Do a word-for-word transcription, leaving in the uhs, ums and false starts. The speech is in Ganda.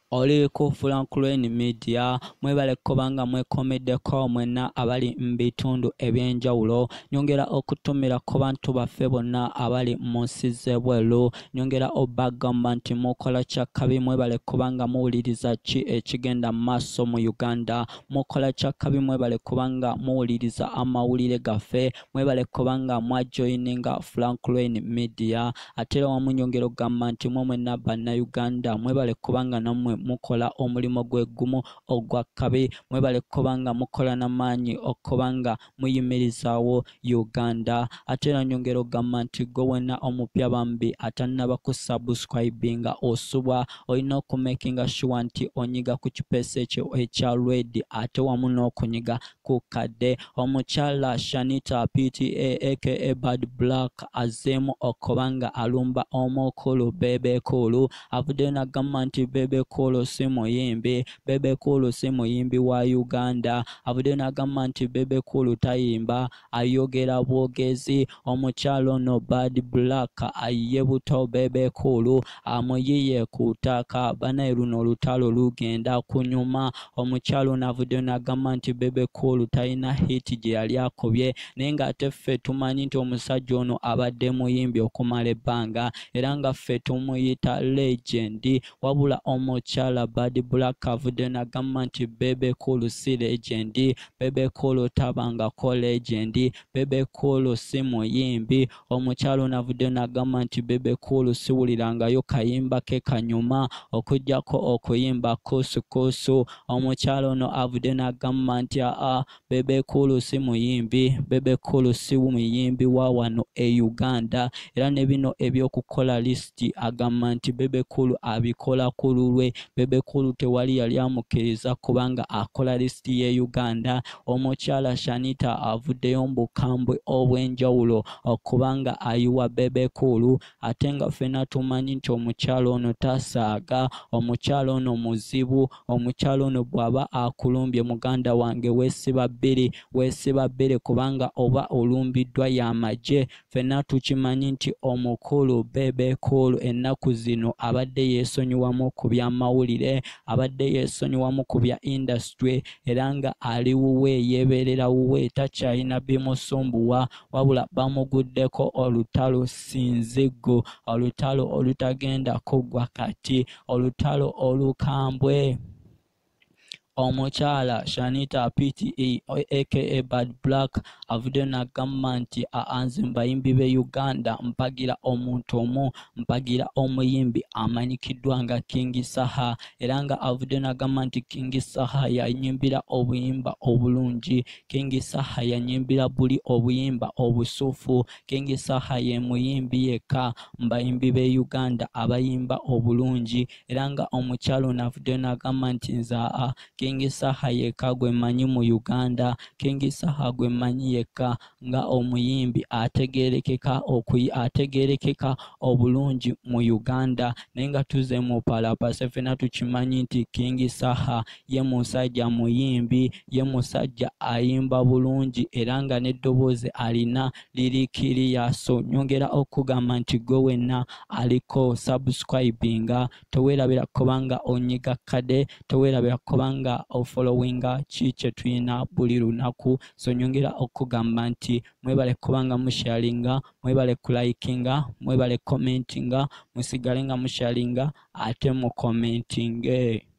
Oli ku Franklin Media mwebale kubanga mwekomeddeko mwenna abali mbitundu ebyenjawulo nyongera okutumira ku bantu baffe bonna abali mu nsi z'ebweru nyongera obagamba nti mukola kyakabi mwebale kubanga muwuliriza ki ekigenda mu maaso mu Uganda mukola kyakabi mwebale kubanga muwuliriza amawulire gaffe mwebale kubanga mwajoininga Franklin Media ate wamu nyongera okugamba nti mwe mwenna bannayuganda mwebale kubanga namwe mukola omulimo gwegumu ogwa kabi mwebale kubanga mukola n'amaanyi okubanga muyimirizawo Uganda ate era nyongera okugamba nti gwe wenna omupya bambi atannaba ku subscribinga osubwa olina okumakinga sure nti onyiga ku kipeesa ekyo ekya red ate wamu n'okunyiga ku kadde omukyala Shanita P T A aka Bad Black azemu okubanga alumba omukulu Bebe Kulu avuddeyo n'agamba nti Bebe Kulu si muyimbi Bebe Kulu si muyimbi wa Uganda avuddeyo n'agamba nti Bebe Kulu tayimba ayogera bwogezi omukyalo ono Bad Black aye buto Bebe Kulu amuyiye kutaka banaye luno olutalo lugenda kunyuma omukyalo ono avuddeyo n'agamba nti Bebe Kulu talina hit gye yali akubye naye ng'ate ffe tumanyi nti omusajja ono abadde muyimbi okumala ebbanga era nga ffe tumuyita legend wabula omukyala Bad Black avuddeyo n'agamba nti Bebe Kulu si legend Bebe Kulu tabangako legend Bebe Kulu si muyimbi omukyalo ono avuddeyo n'agamba nti Bebe Kulu siwulirangayo kayimba ke kanyuma okujjako okuyimba kusukusu omukyalo ono avuddeyo n'agamba nti aa Bebe Kulu si muyimbi Bebe Kulu si muyimbi wa wano e Uganda era ne bino ebyokukola listi agamba nti Bebe Kulu abikola ku lulwe Bebe Kulu tewali yali amukkiriza kubanga akola listi ye Uganda omukyala Shanita avuddeyo mbukambwe obwenjawulo okubanga ayiwa Bebe Kulu ate nga ffenna tumanyi nti omukyalo ono tasaaga omukyalo ono muzibu omukyalo ono bw'aba akulumbye muganda wange weesiba bbiri weesiba bbiri kubanga oba olumbiddwa y'amagye ffenna tukimanyi nti omukulu Bebe Kulu ennaku zino abadde yeesonyiwamu ku by'amawulire abadde yeesonyiwamu ku bya industry era nga ali wuwe yeebeerera wuwe takyalina bimusumbuwa wabula bamuguddeko olutalo sinzigo olutalo olutagenda kuggwa kati olutalo olukambwe omukyala Shanita P T A aka Bad Black avuddeyo n'agamba nti aanze mbayimbi be Uganda mpagira omuntu omu mpagira omuyimbi amanyikiddwa nga King Saha era nga avuddeyo n'agamba nti King Saha yanyimbira obuyimba obulungi King Saha yanyimbira buli obuyimba obusuufu King Saha ye muyimbi yekka mbayimbi be Uganda abayimba obulungi era nga omukyalo n'avuddeyo n'agamba nti nzaa King Saha yekka gwe manyi mu Uganda King Saha gwe manyi yekka nga omuyimbi ategerekeka okuyi ategerekeka obulungi mu Uganda naye nga tuze mu palapase ffenna tukimanyi nti King Saha ye musajja muyimbi ye musajja ayimba bulungi era nga n'eddoboozi alina lirikiriya so nyongera okugamba nti gwe wenna aliko subscribinga teweerabira kubanga onyiga kade teweerabira kubanga ofollowinga ki kye tulina buli lunaku so nyongera okugamba nti mwebale kubanga musharinga mwebale kulikinga mwebale commentinga musigale nga musharinga ate mu commentinge